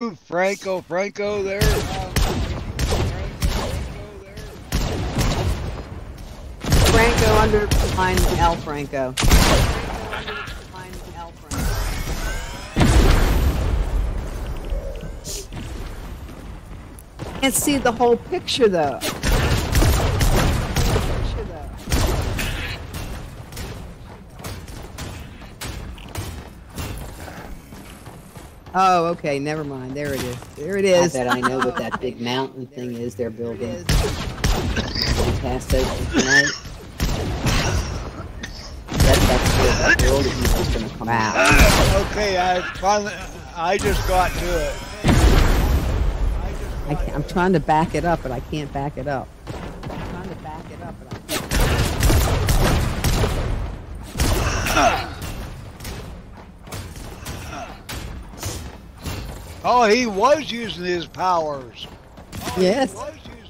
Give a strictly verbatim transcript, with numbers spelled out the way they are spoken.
Franco, Franco there. Franco underline L Franco. Can't see the whole picture though. Oh, okay, never mind. There it is. There it is. I bet I know what that big mountain thing is they're building. Passed over tonight. That, that's where the world is going to come out. Okay, I finally, I just got to it. I can't, I'm trying to back it up, but I can't back it up. I'm trying to back it up, but I can't. Oh, he was using his powers. Oh, yes. He was using